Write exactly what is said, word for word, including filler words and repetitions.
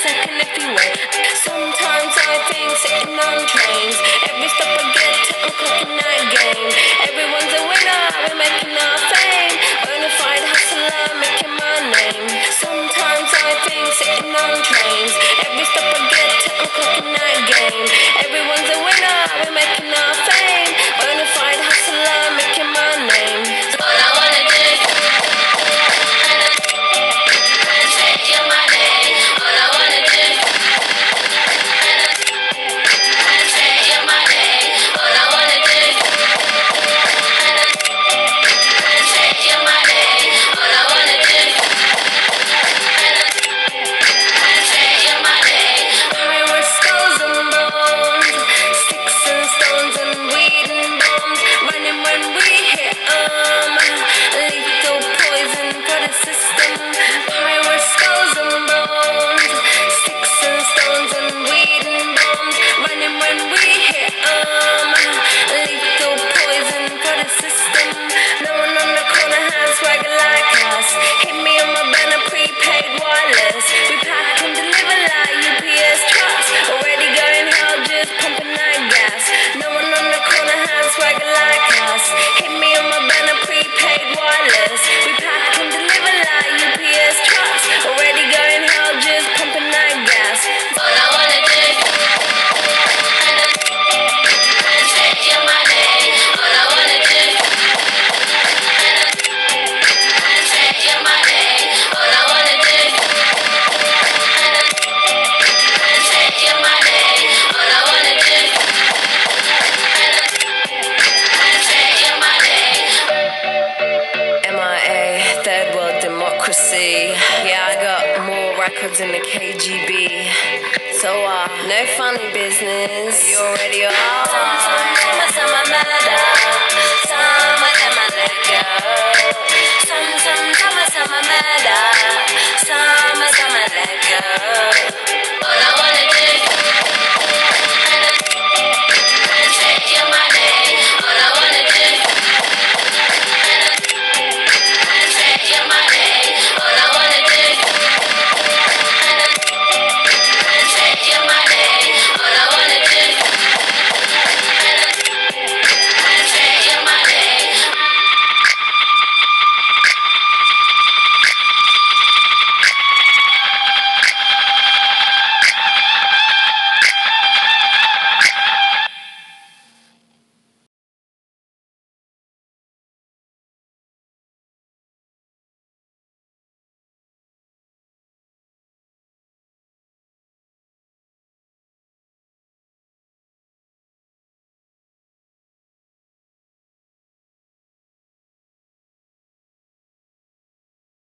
second if you wait. Sometimes I think sitting on trains. Every stop I get to, I'm clocking that game. Everyone's a winner, we're making our fame. Bonafide hustler, making my name. Sometimes I think sitting on trains. Every stop I get to, I'm clocking that game. Everyone's a winner, we're making our fame. Bonafide hustler, making my name. So all I wanna do is take your money. All I wanna do is take your money. All I wanna do is take your money. All I wanna do is take your money. Pirates, skulls and bones, sticks and stones and weed and bombs. Running when we hit 'em. Lethal poison for the system. Pirates, skulls and bones, sticks and stones and weed and bombs. Running when we hit 'em. Lethal poison for the system. No one on the corner has swagger like us. Hit me on my banner, prepaid wireless. We pack and deliver like U P S trucks. Already going hell, just pumping that gas. No one on the corner has swagger like us. Hit me on my banner, prepaid wireless. We pack and deliver like U P S trucks. Already going hell, just pumping that gas. All I wanna do is take your money. All I wanna do is take your money. All I wanna do is take your money. All I wanna do is take your money. M I A, third world democracy. Yeah, I got more records than the K G B. So, uh, no funny business. You already are. Some of them I murder. Some of them I let go. Some, some, some of them I murder.